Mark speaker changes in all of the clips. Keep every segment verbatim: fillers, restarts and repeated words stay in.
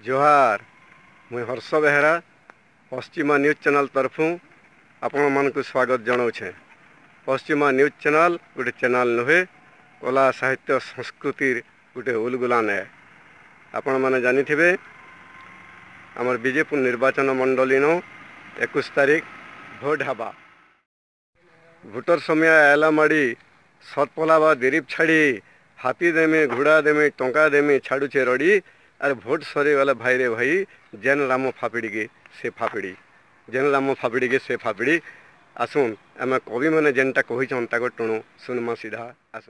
Speaker 1: जोहार मुई Harsh Behera Paschima news channel तरफू आपण मानक स्वागत जनाऊे। पश्चिमा न्यूज चैनल गोटे चैनल नुहे कला साहित्य संस्कृति गोटे उलगुलान है। आपण मैंने जानी थे आमर बीजेपुर निर्वाचन मंडली नो इक्कीस तारीख भोट हवा। भोटर समय आला माड़ी सतपला बा दिरीप छाड़ी हाथी देमी घोड़ा देमी टंका देमी छाड़ुचे रड़ी अरे भोट सरी गला भाई रे भाई जेन राम फापिड़ी के से फापिड़ी जेन राम फापिड़ी के से फापिड़ी आसुन आम कवि मैंने जेनटा कहीचन ताको टुणु सुनमा सीधा आसुन।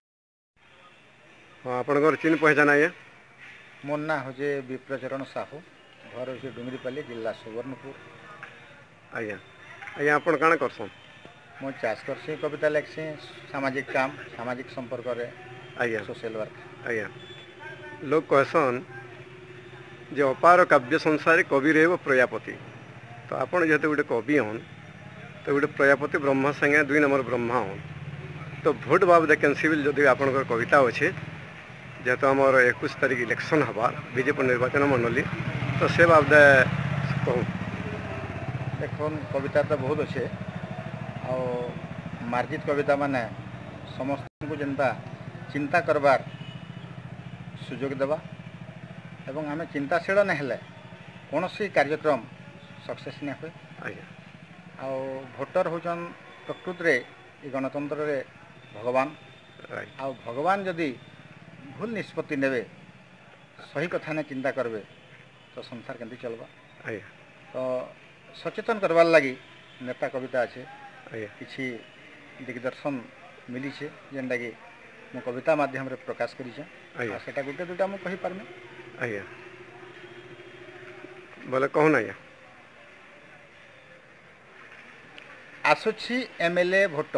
Speaker 1: हाँ आपन चिन्ह पहचान आज्ञा
Speaker 2: मोर ना हूँ विप्रचरण साहू घर हूँ डुंगरीपाली जिला सुवर्णपुर।
Speaker 1: आज्ञा आज्ञा आपन काण करसन?
Speaker 2: मु चाष करसी कविता लिखसी सामाजिक काम सामाजिक संपर्क रे
Speaker 1: आज्ञा
Speaker 2: सोशल वर्क।
Speaker 1: आज्ञा लोग कहसन जे अपार काव्य संसार कवि रेव प्रजापति तो आपन जेते गोटे कवि हन तो गोटे प्रजापति ब्रह्मा संगे दुई नंबर ब्रह्मा हन तो भोट बाबद कैंसिबल जदि आपनकर कविता अच्छे जेहेतु आमर इक्कीस तारीख इलेक्शन हवा बीजेपी निर्वाचन मंडली तो से बाबद कहूँ।
Speaker 2: देख कविता तो बहुत अच्छे आ मार्जित कविता माने समस्त को जेनता चिंता करबार सुजोग देवा एवं आम चिंताशील न हेले कौन सी कार्यक्रम सक्सेस नहीं हुए। आ भोटर होचन प्रकृति रे गणतंत्र रे भगवान आ भगवान जदि भूल निष्पत्ति नेबे सही कथा ने चिंता करबे तो संसार केंती चलबा। तो सचेतन करवार लगी नेता कविता अच्छे किसी दिग्दर्शन मिली छे जेनटा कि मु कविता माध्यम रे प्रकाश करिछे सेटा गुटे दुटा मु कहि पारमे।
Speaker 1: आज्ञा बोले कहून आज्ञा
Speaker 2: आसुछि एमएलए भोट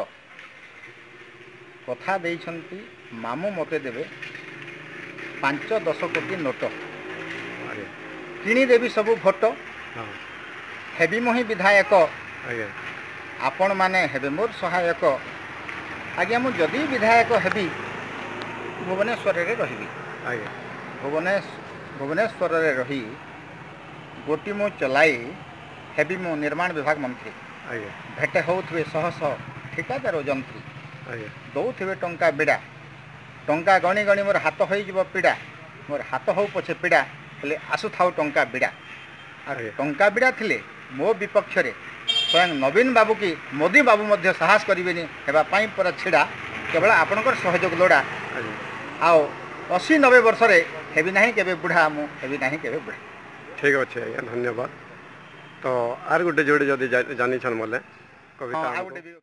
Speaker 2: कथा देइछंती मामू मते देबे पांच दस कोटी नोट किणी देवी सबु भोट हेबी मोहि विधायक आपण माने हेबे मोर सहायक। आज्ञा मु जदि विधायक हेबी भुवनेश्वर रे रहिबी भुवनेश्वर भुवनेश्वर रे रही गोटी मु चलाई हेबी मु निर्माण विभाग मंत्री भेटे होउथवे शह शह ठिकादार जंत्री दौथे टंका बिड़ा टंका गणी गणी मोर हाथ हो जीव पीड़ा मोर हाथ हो पछे पीड़ा हेले आसु थाउ टंका बिड़ा आ टंका बिड़ा थिले मो विपक्ष रे स्वयं नवीन बाबू की मोदी बाबू मध्य साहस करेनि हेबा पाई पर छिड़ा केवल आपणकर सहयोग लोड़ा आओ अशी नबे वर्ष रे हेबी नहीं केबे बुढ़ा मु हेबी नहीं केबे बुढ़ा।
Speaker 1: ठीक अच्छे आज्ञा धन्यवाद। तो आर गोटे जोड़े जदि जानी छन मले कविता
Speaker 2: हाँ, भी...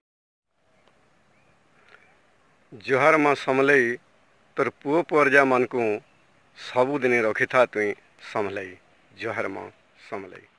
Speaker 1: जोहार माँ समलई तोर पुओ परजा मान को सबुदिन रखी था तुई समलई जोहार माँ समलई।